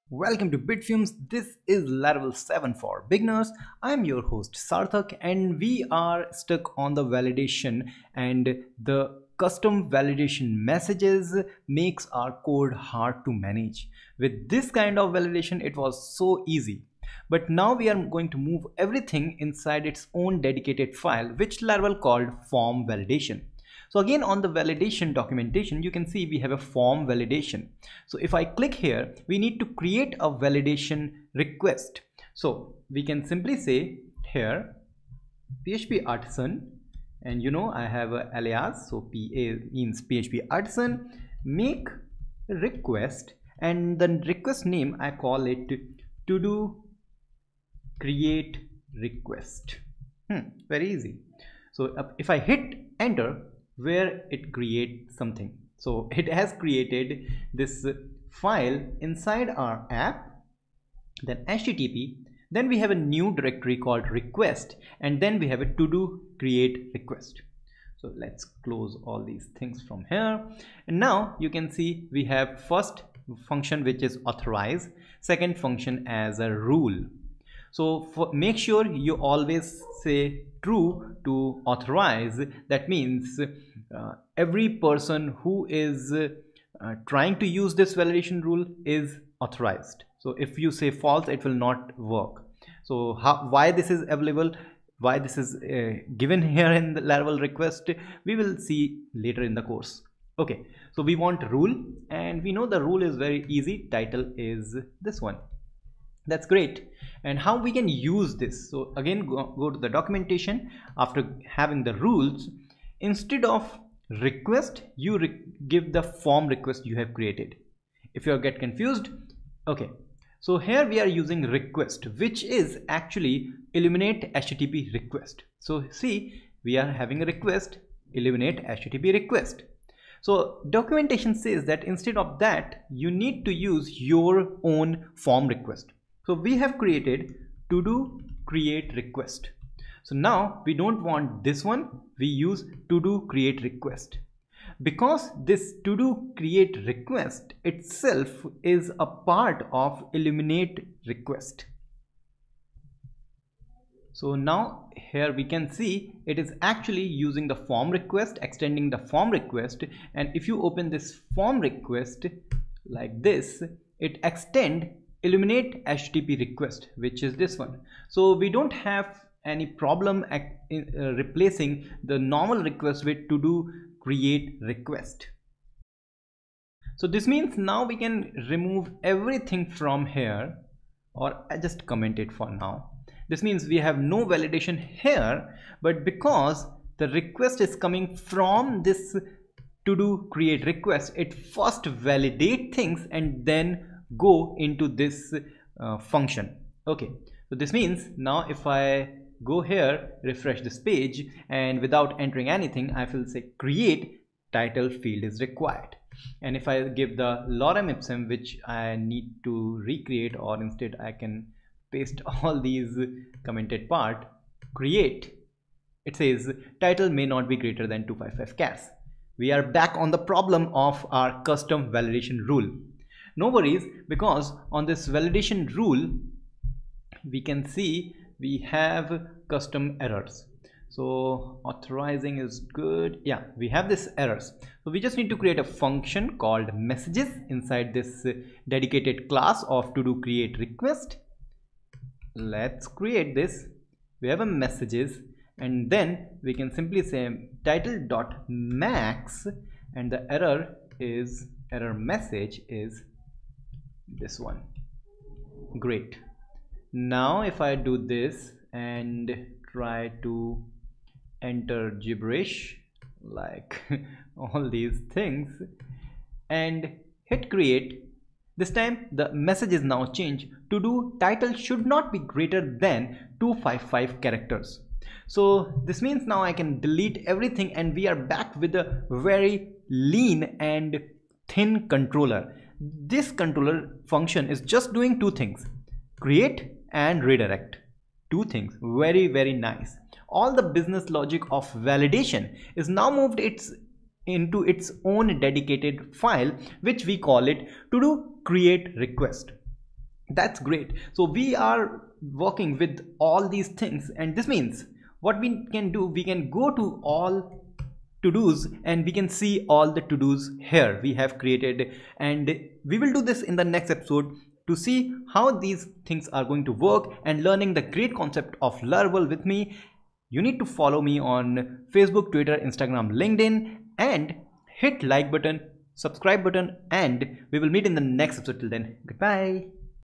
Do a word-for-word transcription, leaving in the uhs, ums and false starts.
Welcome to Bitfumes. This is Laravel seven for beginners. I'm your host Sarthak and we are stuck on the validation, and the custom validation messages makes our code hard to manage. With this kind of validation it was so easy. But now we are going to move everything inside its own dedicated file, which Laravel called form validation. So again, on the validation documentation, you can see we have a form validation. So if I click here, we need to create a validation request. So we can simply say here P H P artisan, and you know I have a alias, so P A means P H P artisan, make request, and the request name I call it to do create request. Hmm, very easy. So if I hit enter, where it creates something, so it has created this file inside our app, then H T T P, then we have a new directory called request, and then we have a to do create request. So let's close all these things from here, and now you can see we have first function which is authorize, second function as a rule. So for, make sure you always say true to authorize. That means uh, every person who is uh, trying to use this validation rule is authorized. So if you say false, it will not work. So how, why this is available, why this is uh, given here in the Laravel request, we will see later in the course. Okay, so we want rule, and we know the rule is very easy. Title is this one. That's great. And how we can use this? So again, go, go to the documentation. After having the rules, instead of request, you re give the form request you have created. If you get confused, okay, so here we are using request, which is actually eliminate H T T P request. So see, we are having a request, eliminate H T T P request. So documentation says that instead of that, you need to use your own form request. So we have created to do create request. So now we don't want this one, we use to do create request, because this to do create request itself is a part of eliminate request. So now here we can see it is actually using the form request, extending the form request, and if you open this form request like this, it extend eliminate H T T P request, which is this one. So we don't have any problem in, uh, replacing the normal request with to do create request. So this means now we can remove everything from here, or I just comment it for now. This means we have no validation here, but because the request is coming from this to do create request, it first validate things and then go into this uh, function. Okay, so this means now if I go here, refresh this page, and without entering anything, I will say create title field is required. And if I give the lorem ipsum, which I need to recreate, or instead I can paste all these commented part, create, it says title may not be greater than two fifty-five chars. We are back on the problem of our custom validation rule. No worries, because on this validation rule we can see we have custom errors. So authorizing is good. Yeah, we have this errors. So we just need to create a function called messages inside this dedicated class of to do create request. Let's create this. We have a messages, and then we can simply say title dot max, and the error is error message is this one. Great. Now if I do this and try to enter gibberish like all these things and hit create, this time the message is now changed to do title should not be greater than two fifty-five characters. So this means now I can delete everything, and we are back with a very lean and thin controller. This controller function is just doing two things, create and redirect. Two things, very very nice. All the business logic of validation is now moved its into its own dedicated file, which we call it to do create request. That's great. So we are working with all these things, and this means what we can do, we can go to all to-dos and we can see all the to-dos here we have created, and we will do this in the next episode to see how these things are going to work and learning the great concept of Laravel with me. You need to follow me on Facebook, Twitter, Instagram, LinkedIn, and hit like button, subscribe button, and we will meet in the next episode. Till then, goodbye.